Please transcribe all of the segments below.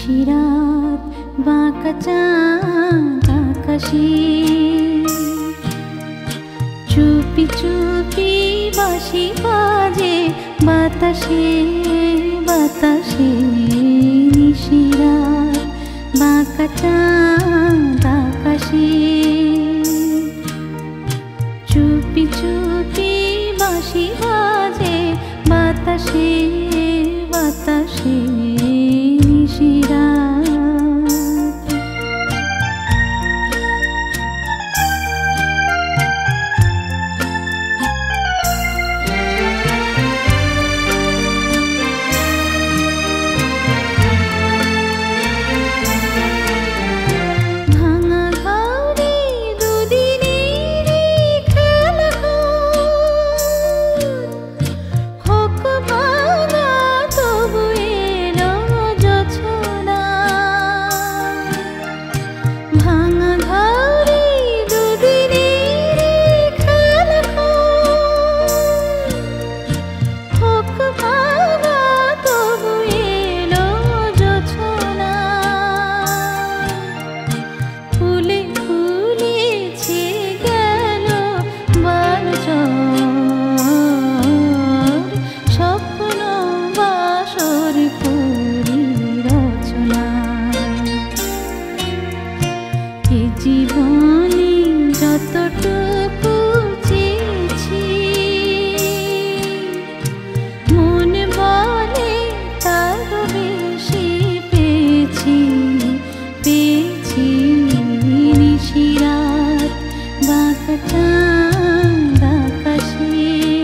নিশিরাত বাঁকা চাঁদ আকাশে, চুপি চুপি বাঁশি বাজে বাতাসে বাতাসে। নিশিরাত বাঁকা চাঁদ আকাশে, চুপি চুপি বাঁশি বাজে বাতাসে বাতাসে। নিশিরাত জীবনে যতটুকু চেয়েছি, মন বলে তার বেশি পেয়েছি পেয়েছি। নিশিরাত বাঁকা চাঁদ আকাশে,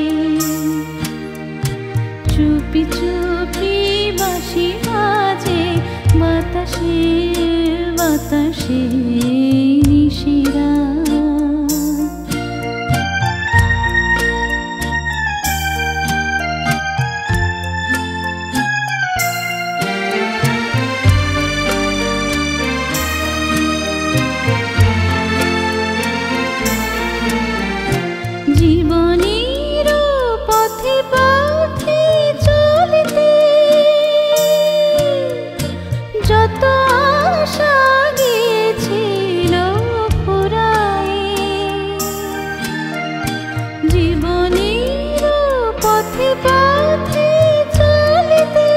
চুপি চুপি বাঁশি বাজে বাতাসে বাতাসে। জীবনের পথে পথে চলতে যত আশা গিয়েছিল ফুরায়ে, জীবনের পথে পথে চলতে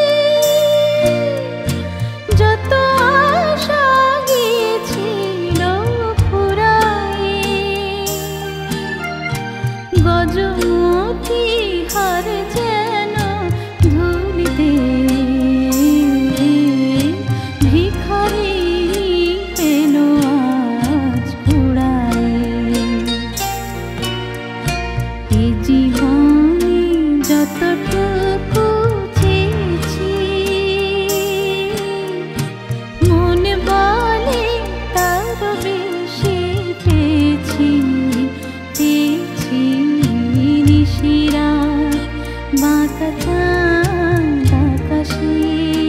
যত আশা গিয়েছিল ফুরায়ে। গজমতি হার যেন ধুলিতে ভিখারি পেল আজ কুড়ায়ে। এ জীবনে যতটুকু চেয়েছি, মন বলে তার বেশি পেয়েছি পেয়েছি। নিশিরাত বাঁকা চাঁদ আকাশে,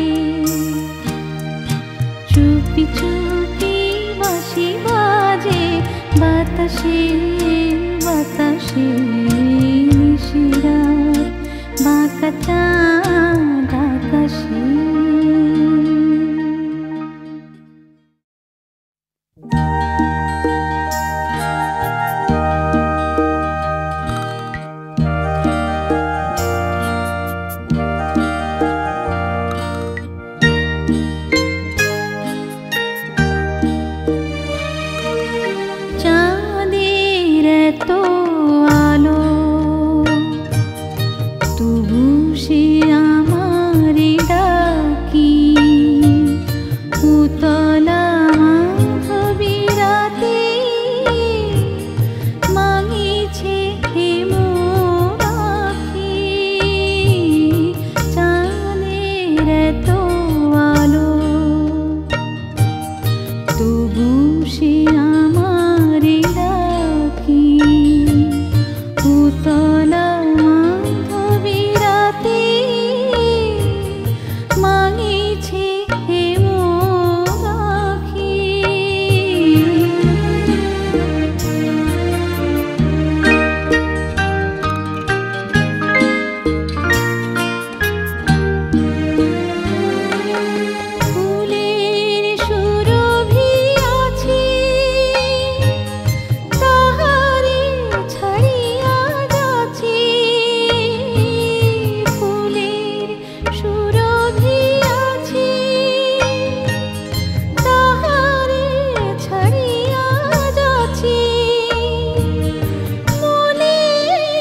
চুপি চুপি বাঁশি বাজে বাতাসে বাতাসে। নিশিরাত বাঁকা চাঁদ আকাশে। চাঁদের এত আলো তবু সে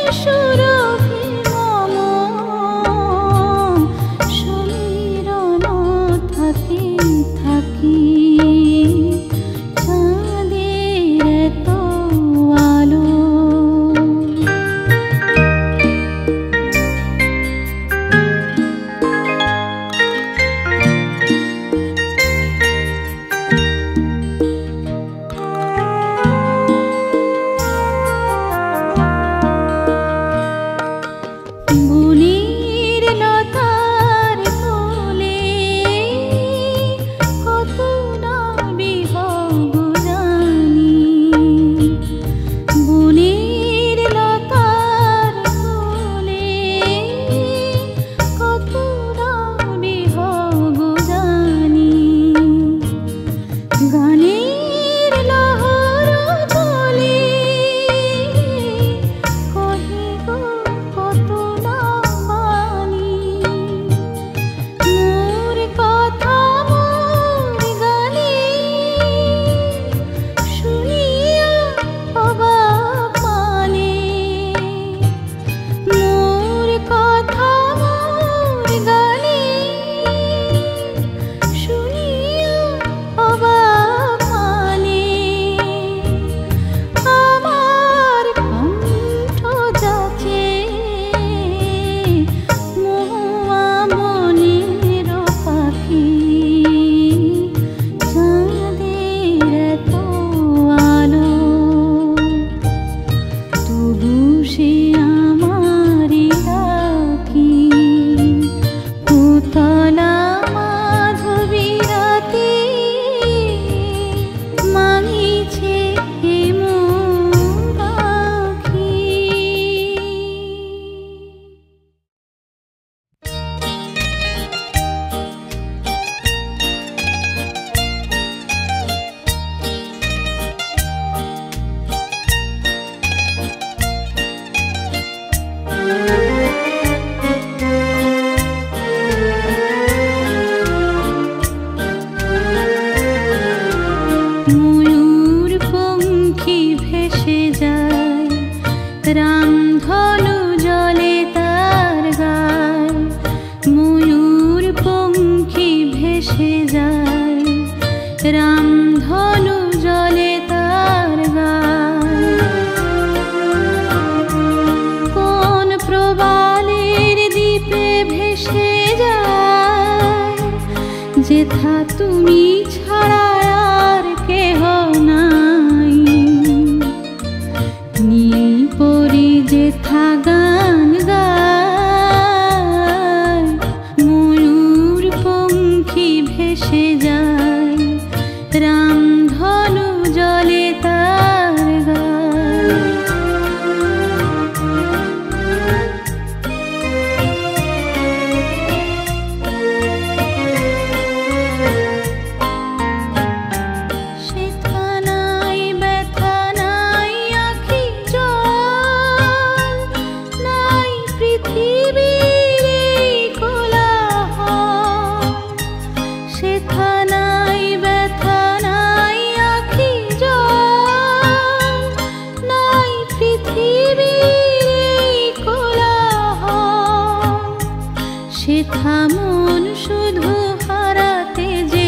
যেথা তুমি ছাড়া আর কেহ নাই, নীল পরি যেথা গান গায়, ময়ূর পঙ্খী ভেসে যায়, রামধনু জলে তার গায়। সেথা মন শুধু হারাতে যে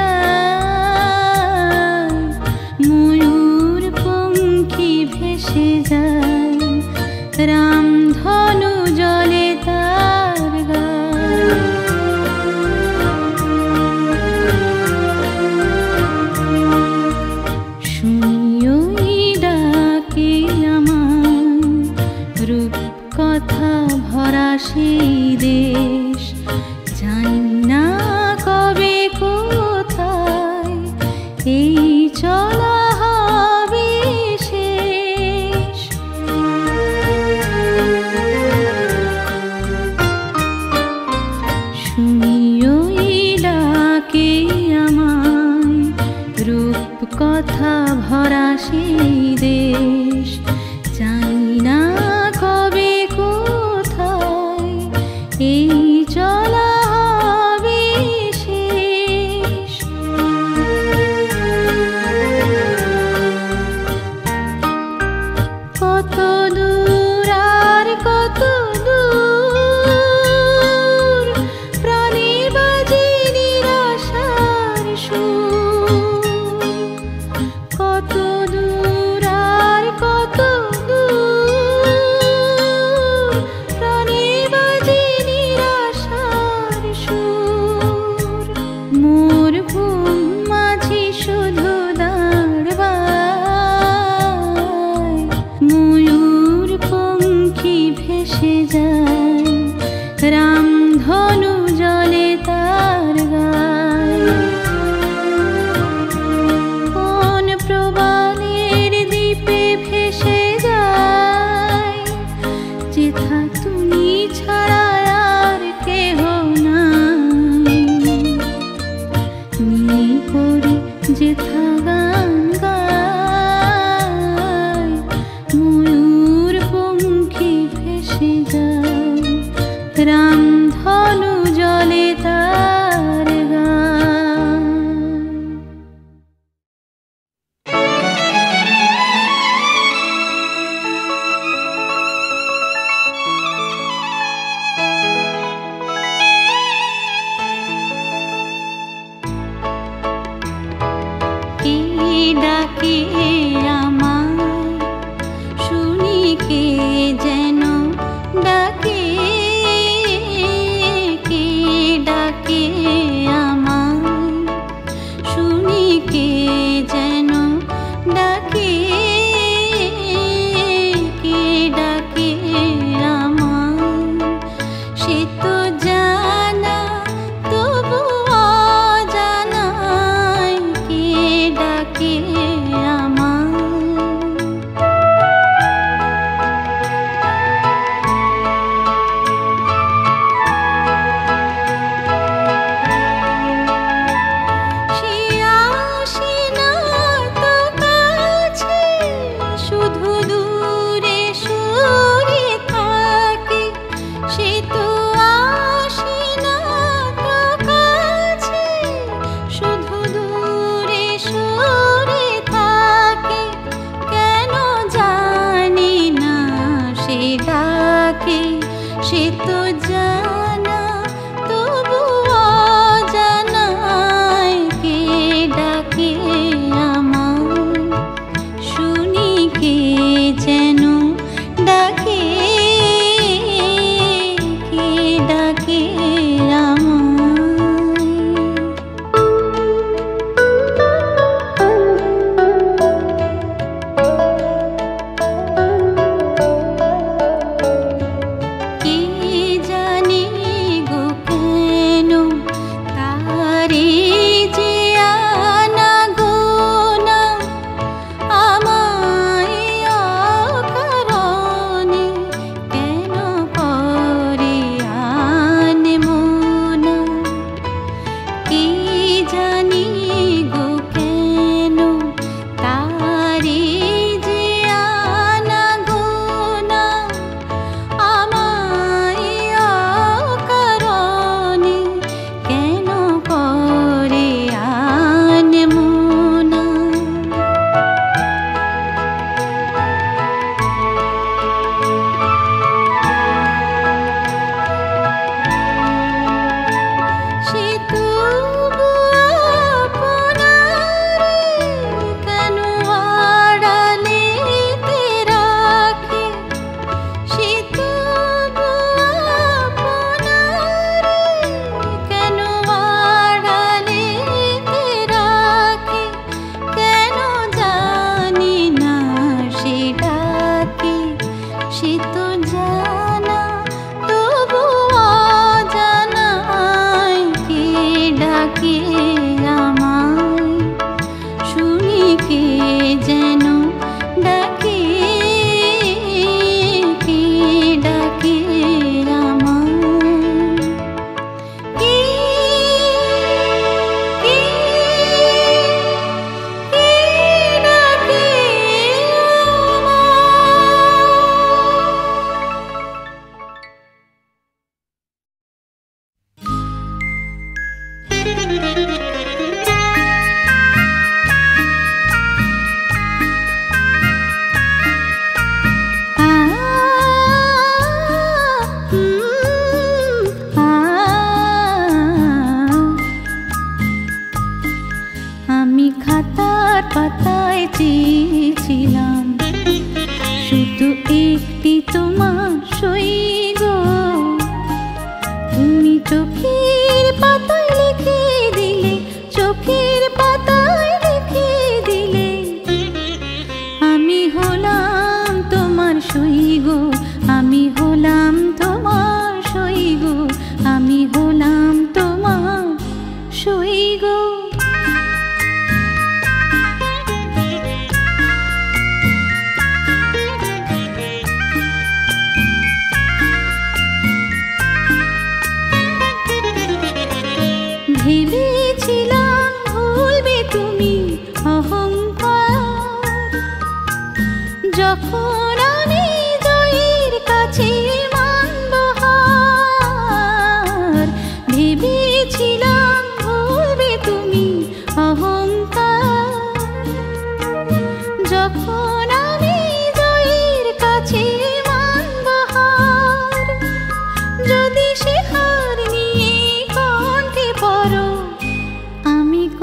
চায়, ময়ূর পঙ্খী ভেসে যায়, রামধনু জলে তার গায়। শুনিও ডাকে আমার রূপ কথা ভরা সেই দেশ, জানি না কবে কোথায় এই চলা হবে শেষ। শুনিও ডাকে আমায় রূপ কথা ভরা সেই দেশ, জানি না কবে কোথায় এই ডাকে সে তো জানা তবু অজানায় কে ডাকে আমায় শুনি কে যেন ডাকে কে ডাকে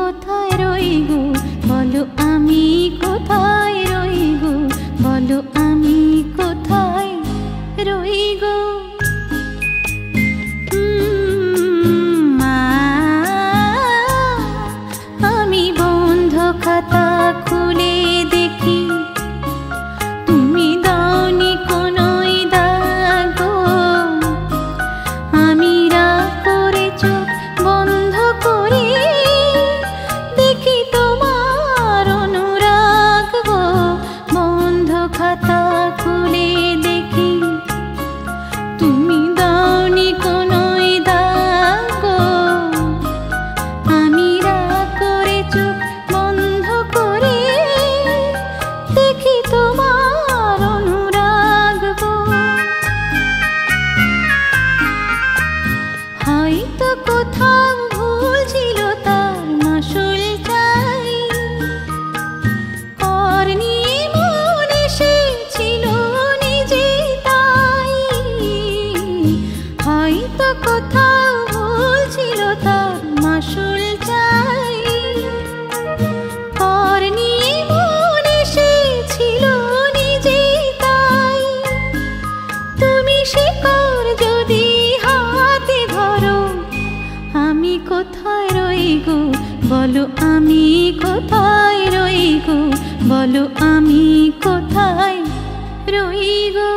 কোথায় রইব বলো গো, বলো আমি কোথায় রই গো, বলো আমি কোথায় রই গো।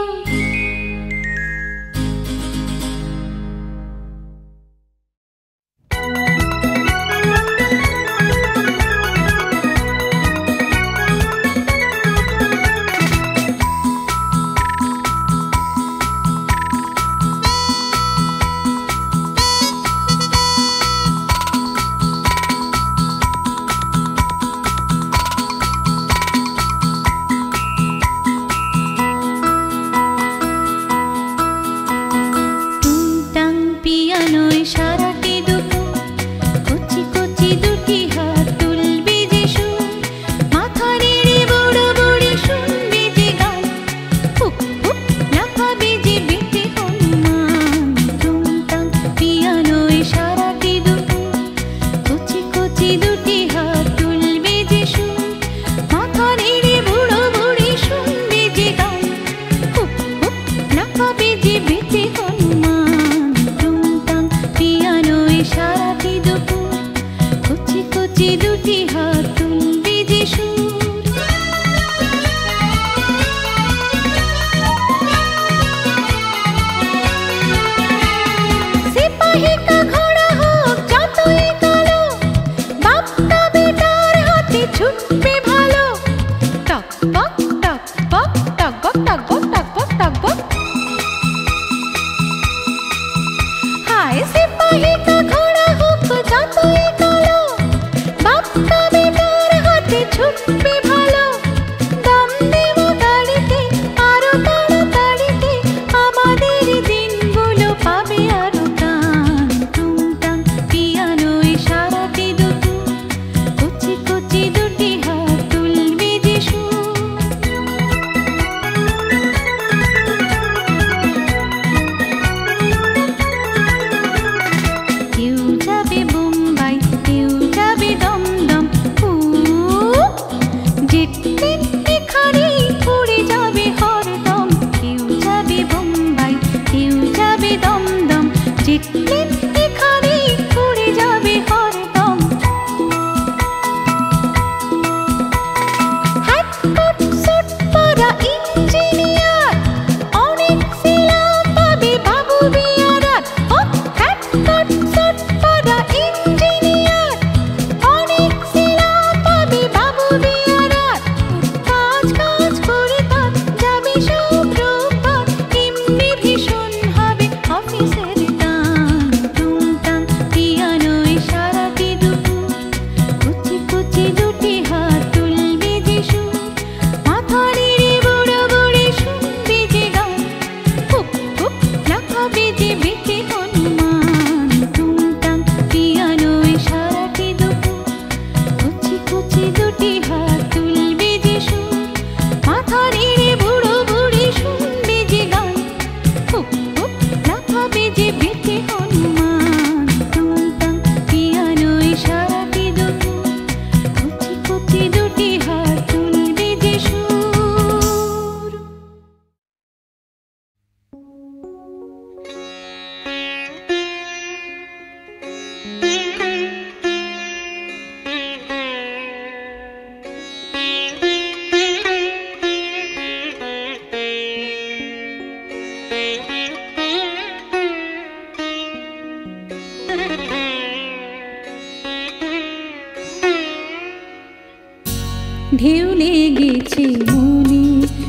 ঢেউ লেগেছে মনে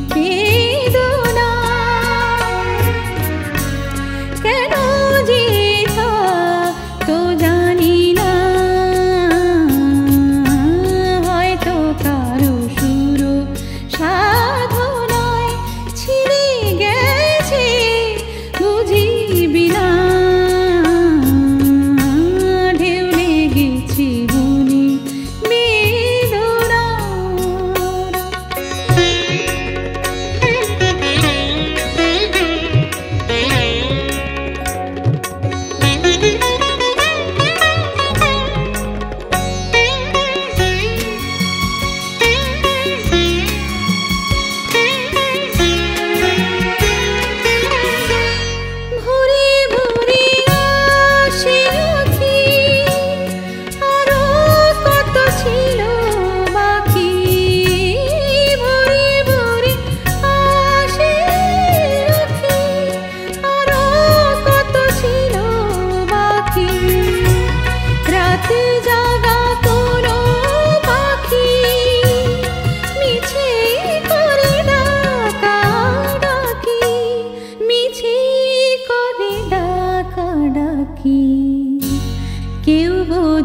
বেদনা, কেন যে তা তো জানি না, হয়তো কারো সুর সাধনায় ছিঁড়ে গেছে বুঝিবি না। ঢেউ লেগেছে মনে বেদনা।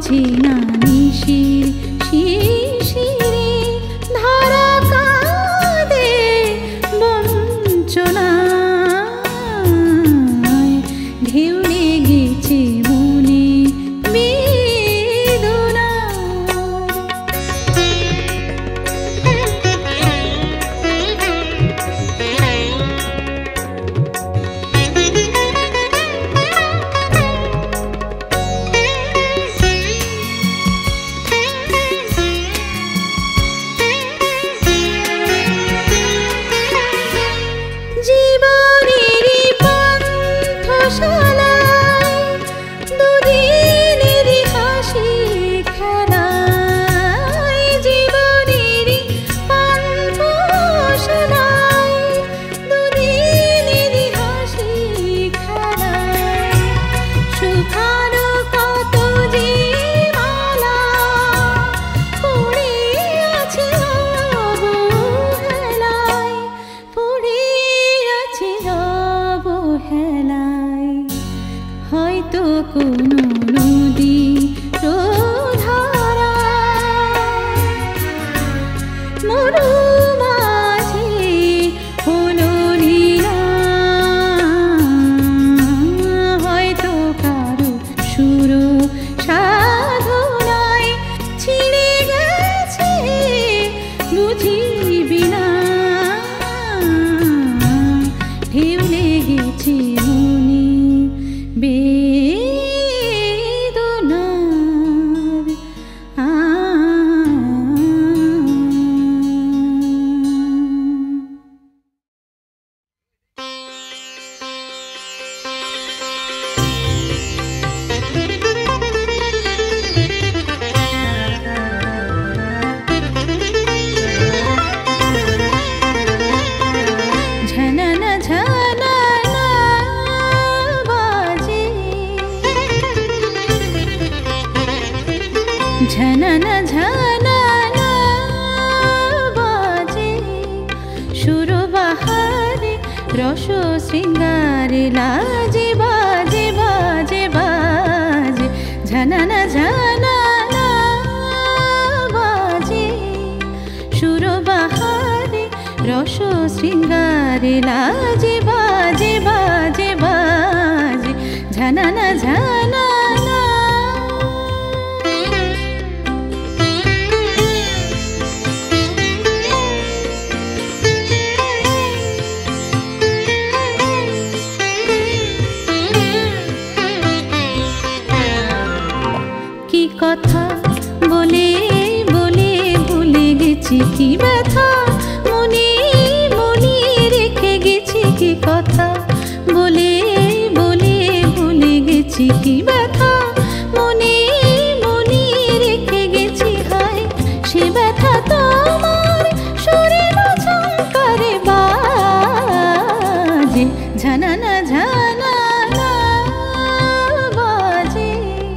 বুঝি না নিশির শিশিরে ধারা কাঁদে বঞ্চনায় ঢেউ লেগেছে মনে হয়তো কোনো নদী ধারা মরু মাঝে হলো লীলা হয়তো কারো সুর সাধনায় ছিঁড়ে গেছে বুঝিবি না ঢেউ লেগেছে মনে বেদনার ঝানানা ঝানানা বাজে ঝানানা ঝানানা বাজে সুরবাহারে রস শৃঙ্গারে লাজে বাজে বাজে বাজে ঝানানা ঝানানা বাজে সুরবাহারে রস শৃঙ্গারে লাজে বাজে বাজে বাজে ঝানানা ঝানানা কি কথা বলে বলে ভুলে গেছি কি ব্যথা মনে মনে রেখে গেছি কি কথা বলে বলে ভুলে গেছি কি ব্যথা মনে মনে রেখে গেছি হায় সে ব্যথা তোমার শরীর ঝংকারে বাজে ঝানানা ঝানানা বাজে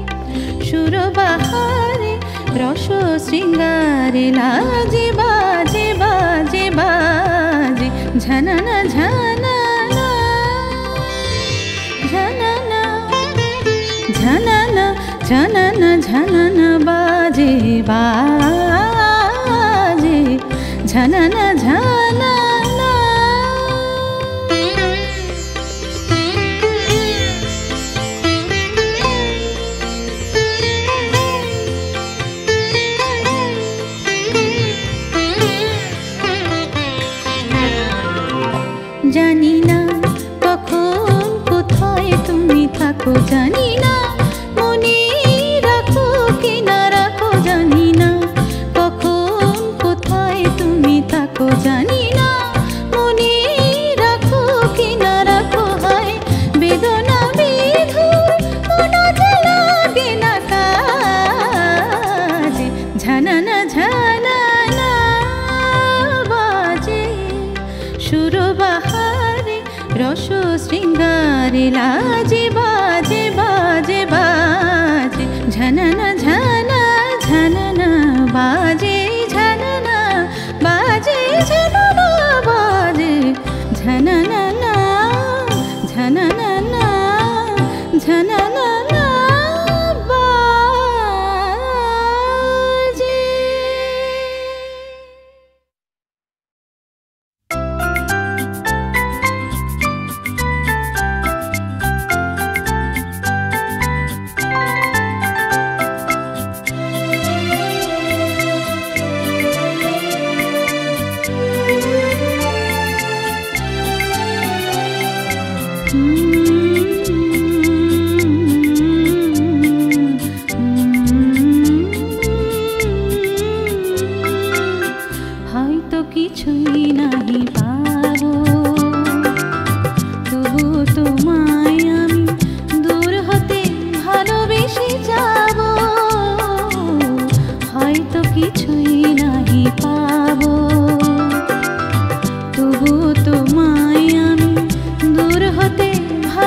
সুরবাহারে রস শৃঙ্গারে লাজে বাজে বাজে বাজে ঝানানা ঝানানা ঝানানা ঝানানা ঝানানা ঝানানা বাজে বাজে ঝানানা ঝানানা জানি না কখন কোথায় তুমি থাকো জানি না মনে রাখো কি না রাখো জানি না কখন কোথায় তুমি থাকো জানি না মনে রাখো কি না রাখো হায় বেদনা বিধুর কোনো লাগে না কাজে ঝানানা ঝানানা বাজে সুরবাহারে রস শৃঙ্গারে লাজে বাজে বাজে বাজে ঝানানা ঝানা ঝানানা বাজে ঝানানা বাজে ঝানানা বাজে ঝানানা না ঝানানা না ঝানানা না বাজে হয়তো কিছুই নাহি পাবো, তবু তোমায় আমি দূর হতে ভালোবেসে যাব। হয়তো কিছুই নাহি পাবো, তবু তোমায় আমি দূর হতে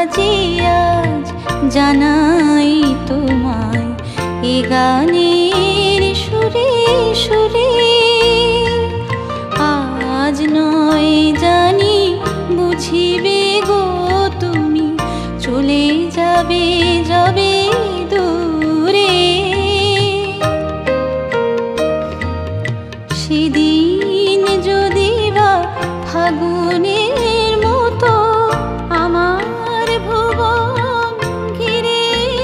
যে আজ জানাই তোমায় এ গানের সুরে সুরে। আজ নয় জানি বুঝিবে গো তুমি চলে যাবে যাবে দূরে। সেদিন যদি বা ফাগুনের মতো আমার ভুবন ঘিরে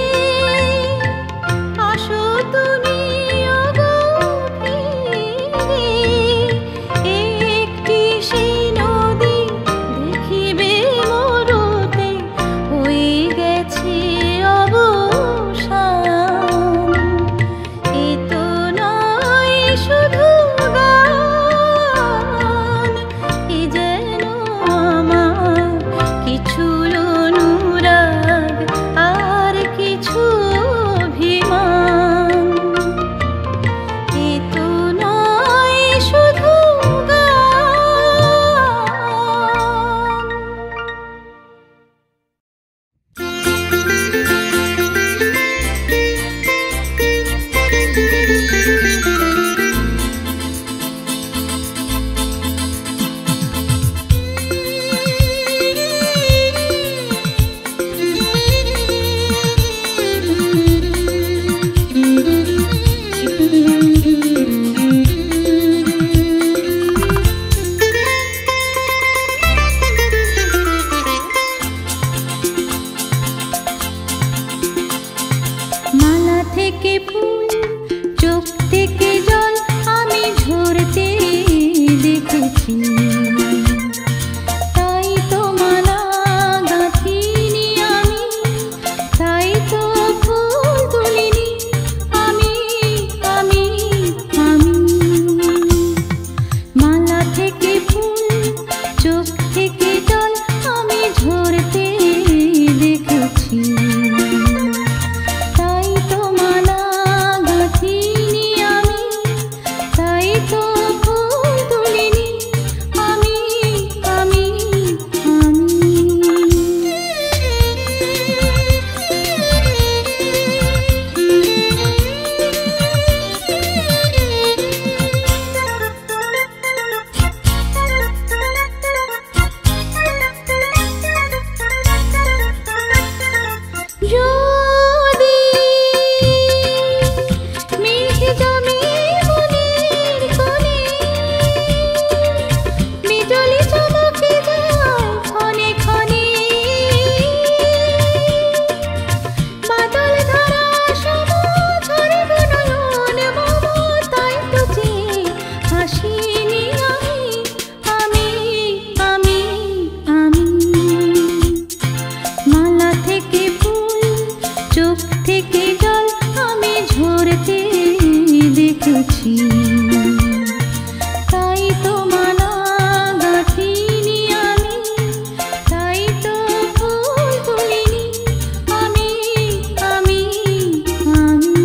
আসো তুমি ওগো ফিরে। একটি সেই নদী দেখিবে মরুতে হয়ে গেছে অবসান। এ তো নয় শুধু গান, এ যেন আমার কিছু অনুরাগ আর কিছু অভিমান। এ তো নয় শুধু গান। মালা থেকে ফুল চোখ থেকে জল আমি ঝরতে দেখেছি, তাই তো মালা গাঁথিনি আমি, তাই তো ফুল তুলিনি আমি আমি আমি। মালা থেকে ফুল চোখ থেকে জল আমি ঝরতে দেখেছি, তাই তো মালা গাঁথিনি আমি, তাই তো ফুল তুলিনি আমি আমি আমি। যদি মেঘ জমে মনের কোণে, বিজলি চমকে যায় ক্ষণে ক্ষণে, বাদল ধরা সমঝরে নয়ন মম, তাই তো যে হাসিনি আমি আমি আমি আমি। মালা থেকে ফুল চোখ থেকে জল আমি ঝরতে দেখেছি, তাই তো মালা গাঁথিনি আমি, তাই তো ফুল তুলিনি আমি আমি আমি।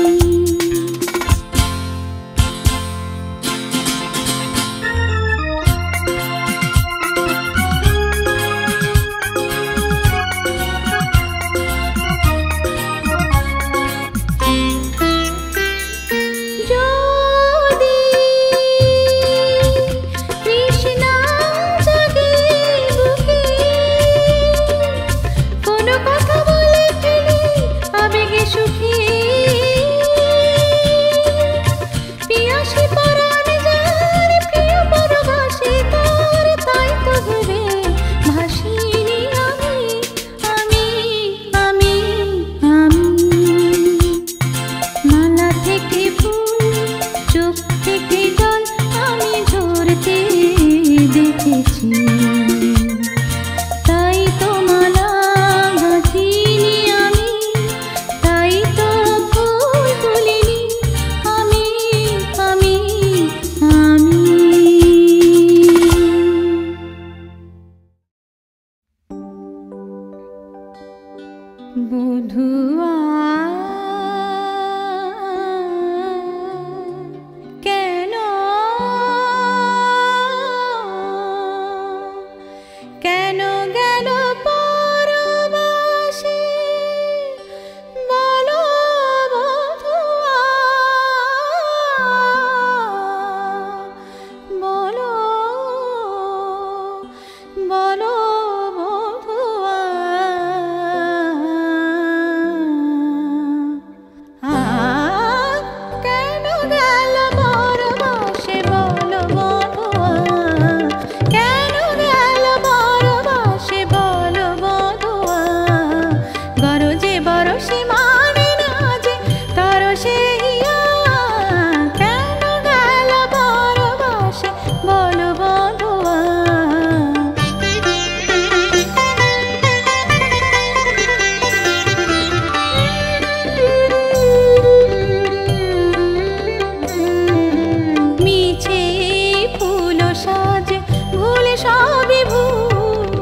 যদি তৃষ্ণা জাগে বুকে, কোনো কথা বলে ফেলি আবেগে সুখে, পিয়াসী পরাণ যার প্রিয় পরবাসী তার, তাই তো ভেবে ভাসিনি আমি আমি আমি আমি। মালা থেকে ফুল চোখ থেকে জল আমি ঝরতে দেখেছি, তাই তো মালা গাঁথিনি আমি, তাই তো ফুল তুলিনি আমি আমি আমি। বধুয়া কেন বলো বধুয়া। মিছে ফুল সাজ ভুলে সবই ভুল,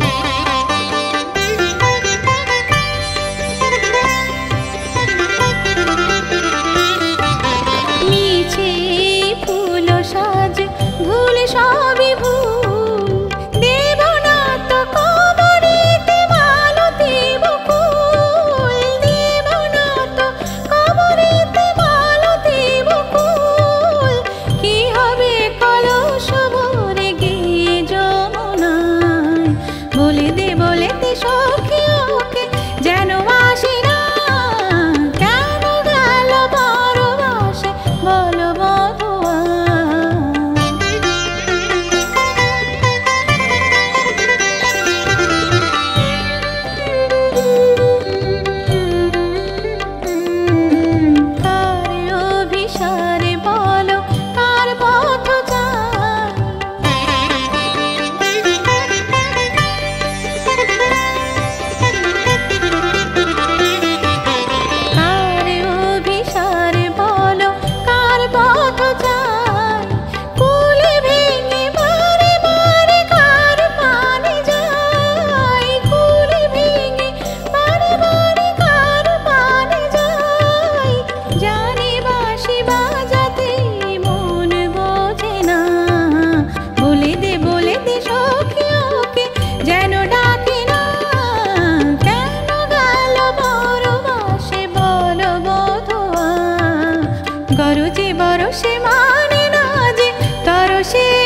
মিছে ফুল সাজ ভুলে সবই ভুল। দেব না তো কবরেতে মালতী বকুল, দেব না তো কবরেতে মালতী বকুল। কি হবে কলস ভরে গিয়ে যমুনায়, বলে দে সখী ওকে যেন আসে না। কেন গেল পরবাসে বলো বধুয়া। কার অভিসারে বলো কার পথ চাই, কার অভিসারে বলো কার পথ চাই। কুলে ভেঙে বারে বারে কার পানে যাই, কুলে ভেঙে বারে বারে কার পানে যাই। জানি বাঁশি বাজাতে মন বোঝে না, বলে দে সখী ওকে যেন ডাকে না। কেন গেল পরবাসে বলো বধুয়া। গরজে বরসে মানে না যে তরসে